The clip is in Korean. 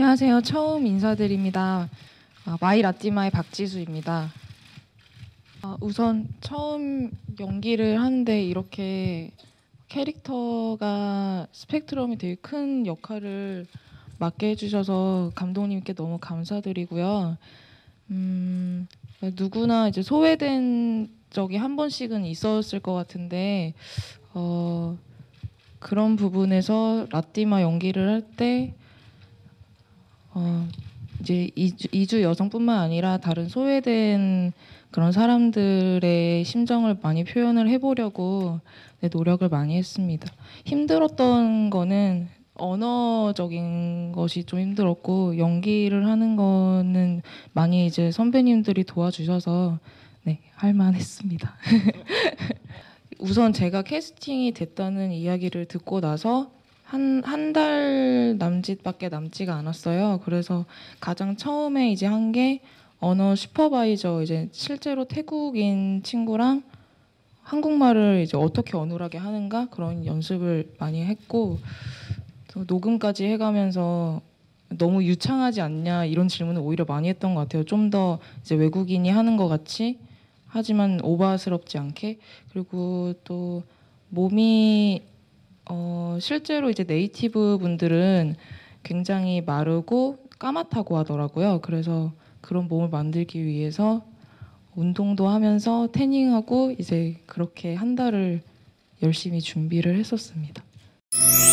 안녕하세요. 처음 인사드립니다. 마이 라띠마의 박지수입니다. 우선 처음 연기를 하는데 이렇게 캐릭터가 스펙트럼이 되게 큰 역할을 맡게 해주셔서 감독님께 너무 감사드리고요. 누구나 이제 소외된 적이 한 번씩은 있었을 것 같은데 그런 부분에서 라띠마 연기를 할때 이제 이주 여성뿐만 아니라 다른 소외된 그런 사람들의 심정을 많이 표현을 해보려고 노력을 많이 했습니다. 힘들었던 거는 언어적인 것이 좀 힘들었고 연기를 하는 거는 많이 이제 선배님들이 도와주셔서 할만했습니다. 우선 제가 캐스팅이 됐다는 이야기를 듣고 나서 한 달 남짓밖에 남지가 않았어요. 그래서 가장 처음에 이제 한 게 언어 슈퍼바이저, 이제 실제로 태국인 친구랑 한국말을 이제 어떻게 어눌하게 하는가 그런 연습을 많이 했고, 또 녹음까지 해가면서 너무 유창하지 않냐 이런 질문을 오히려 많이 했던 것 같아요. 좀 더 이제 외국인이 하는 것 같이 하지만 오바스럽지 않게. 그리고 또 몸이 실제로 이제 네이티브 분들은 굉장히 마르고 까맣다고 하더라고요. 그래서 그런 몸을 만들기 위해서 운동도 하면서 태닝하고 이제 그렇게 한 달을 열심히 준비를 했었습니다.